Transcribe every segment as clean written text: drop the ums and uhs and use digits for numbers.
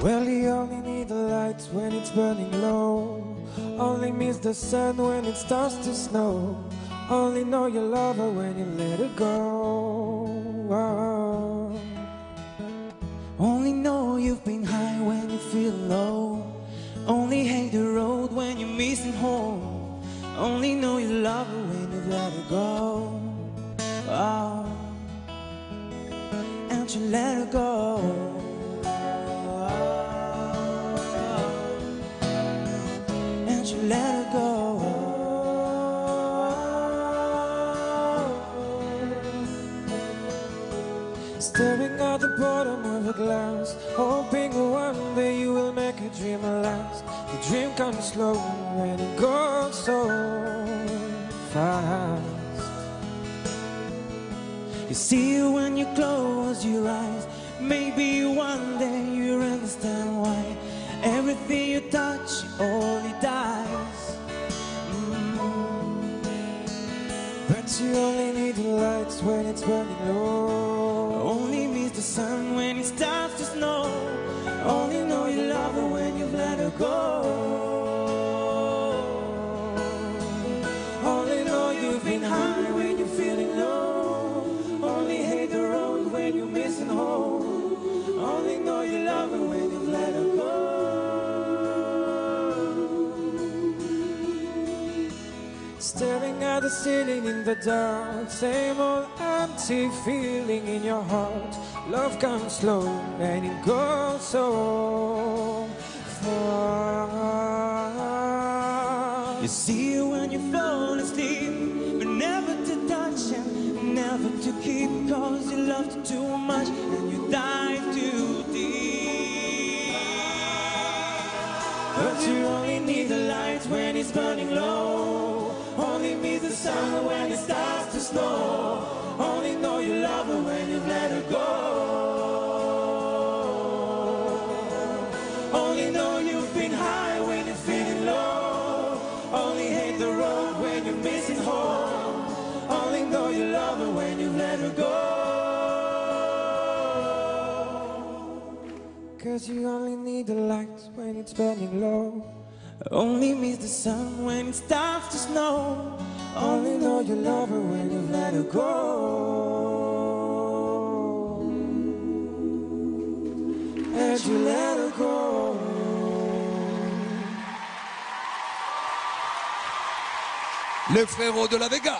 Well, you only need the lights when it's burning low. Only miss the sun when it starts to snow. Only know you love her when you let her go. Only know you've been high when you feel low. Only hate the road when you're missing home. Only know you love her when you let her go. And you let her go. And you let her go. Staring at the bottom of a glass, hoping one day you will make a dream last. The dream comes slow and it goes so fast. You see it when you close your eyes. Maybe one day you'll understand why everything you touch only dies. But you only need the lights when it's burning low. Only miss the sun when it starts to snow. Only know you love her when you've let her go. Only know you've been high when you're feeling low. Only hate the road when you're missing home. Only know you love her when you've let her go. Staring at the ceiling in the dark, same old empty feeling in your heart. Love comes slow and it goes so far. You see it when you fall asleep, but never to touch and never to keep. Cause you loved too much and you dive too deep. But you only need the lights when it's burning low. Only miss the sun when it starts to snow. Only know you love her when you let her go. Only know you've been high when you're feeling low. Only hate the road when you're missing home. Only know you love her when you let her go. Cause you only need the lights when it's burning low. Only miss the sun when it starts to snow. Only know you love her when you let her go. And you let her go. Les Frérots de la Vega.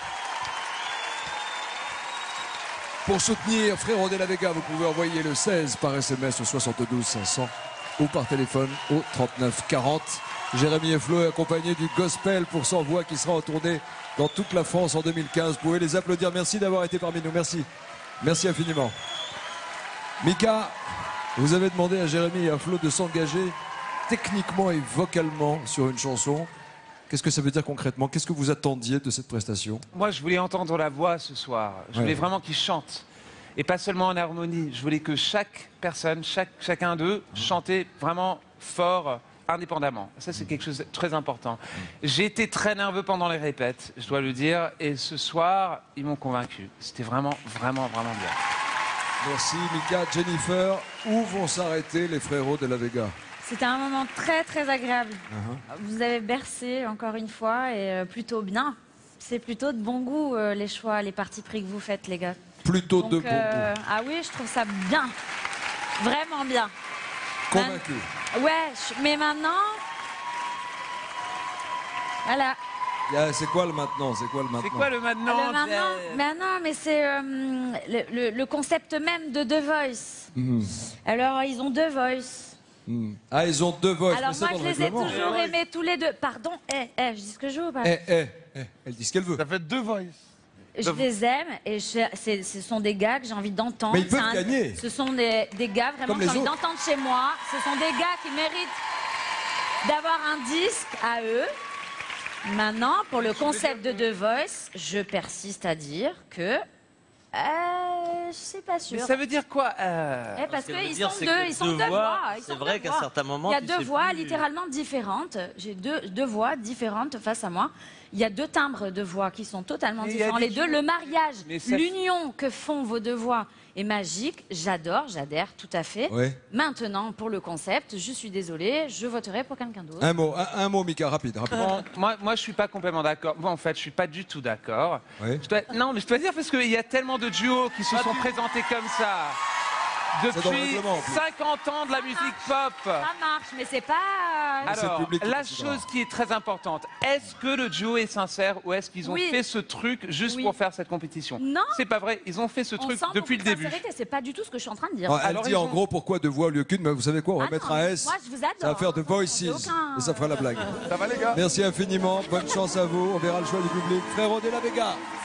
Pour soutenir Frérots de la Vega, vous pouvez envoyer le 16 par SMS au 72 500 ou par téléphone au 39 40. Jérémy et Flo est accompagné du Gospel pour 100 voix qui sera en tournée dans toute la France en 2015. Vous pouvez les applaudir. Merci d'avoir été parmi nous. Merci. Merci infiniment. Mika, vous avez demandé à Jérémy et à Flo de s'engager techniquement et vocalement sur une chanson. Qu'est-ce que ça veut dire concrètement? Qu'est-ce que vous attendiez de cette prestation? Moi, je voulais entendre la voix ce soir. Je voulais vraiment qu'ils chantent. Et pas seulement en harmonie. Je voulais que chaque personne, chacun d'eux, chantait vraiment fort, indépendamment. Ça, c'est quelque chose de très important. J'ai été très nerveux pendant les répètes, je dois le dire. Et ce soir, ils m'ont convaincu. C'était vraiment, vraiment, vraiment bien. Merci Mika. Jennifer, où vont s'arrêter les Frérots de la Vega? C'était un moment très, très agréable. Vous avez bercé, encore une fois, et plutôt bien. C'est plutôt de bon goût, les choix, les partis pris que vous faites, les gars. Plutôt de bon goût. Ah oui, je trouve ça bien. Vraiment bien. Convaincu. Ouais, mais maintenant... Voilà. C'est quoi le maintenant? C'est quoi le maintenant? C'est quoi le maintenant? Le maintenant, mais c'est le concept même de The Voice. Alors, ils ont deux voices. Ah, ils ont deux voix. Alors moi, je les ai toujours aimés tous les deux. Pardon, je dis ce que je veux ou pas? Elle dit ce qu'elle veut. Ça fait deux voices. Je les aime et ce sont des gars que j'ai envie d'entendre. Mais ils peuvent gagner. Ce sont des gars vraiment que j'ai envie d'entendre chez moi. Ce sont des gars qui méritent d'avoir un disque à eux. Maintenant, pour le concept de The Voice, je persiste à dire que... je suis pas sûre. Mais ça veut dire quoi parce qu'ils sont deux voix. C'est vrai qu'à certains moments... Il y a deux voix littéralement différentes. J'ai deux voix différentes face à moi. Il y a 2 timbres de voix qui sont totalement différents. Les deux, le mariage, l'union que font vos 2 voix est magique. J'adore, j'adhère tout à fait. Oui. Maintenant, pour le concept, je suis désolée, je voterai pour quelqu'un d'autre. Un mot, Mika, rapide. Bon, moi, je suis pas complètement d'accord. Bon, en fait, je suis pas du tout d'accord. Oui. Non, mais je dois dire parce qu'il y a tellement de duos qui se sont présentés comme ça. Depuis 50 ans de la musique pop. Ça marche, mais c'est pas... Alors, la chose qui est très importante, est-ce que le duo est sincère ou est-ce qu'ils ont fait ce truc juste pour faire cette compétition? Non. C'est pas vrai, ils ont fait ce truc depuis le début. C'est pas du tout ce que je suis en train de dire. Elle dit en gros pourquoi 2 voix au lieu qu'une, mais vous savez quoi, on va mettre un S. Moi, je vous adore. Ça va faire The Voices et ça fera la blague. Ça va les gars? Merci infiniment, bonne chance à vous, on verra le choix du public. Frérot de la Vega.